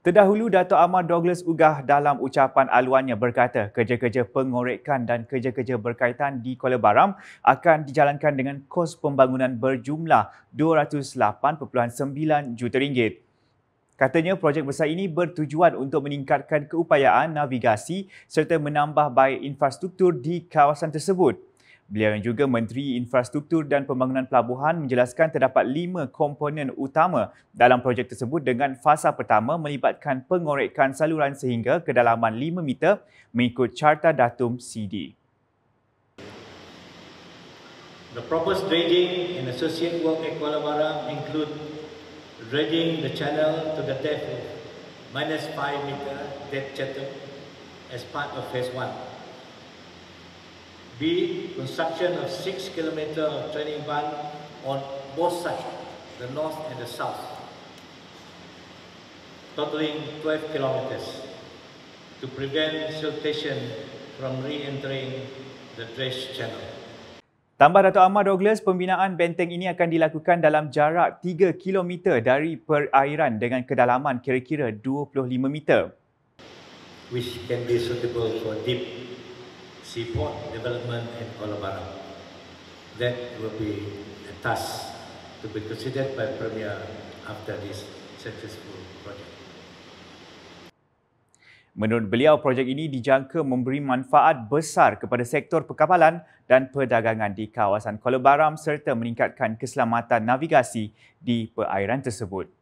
Terdahulu, Dato' Amar Douglas Ugah dalam ucapan aluannya berkata kerja-kerja pengorekan dan kerja-kerja berkaitan di Kuala Baram akan dijalankan dengan kos pembangunan berjumlah RM208.9 juta. Katanya projek besar ini bertujuan untuk meningkatkan keupayaan navigasi serta menambah baik infrastruktur di kawasan tersebut. Beliau yang juga Menteri Infrastruktur dan Pembangunan Pelabuhan menjelaskan terdapat 5 komponen utama dalam projek tersebut dengan fasa pertama melibatkan pengorekan saluran sehingga kedalaman 5 meter mengikut Carta Datum CD. The proposed dredging and associated work at Kuala Baram include dredging the channel to the depth of -5 meter depth channel as part of phase 1. B. Construction of 6 km of training bund on both sides, the north and the south, totaling 12 kilometers, to prevent siltation from re-entering the dredge channel. Tambah Dato' Amar Douglas, pembinaan benteng ini akan dilakukan dalam jarak 3 km dari perairan dengan kedalaman kira-kira 25 meter. Which can be suitable for deep seaport development in Kuala Baram. That will be a task to be considered by Premier after this successful project. Menurut beliau, projek ini dijangka memberi manfaat besar kepada sektor perkapalan dan perdagangan di kawasan Kuala Baram serta meningkatkan keselamatan navigasi di perairan tersebut.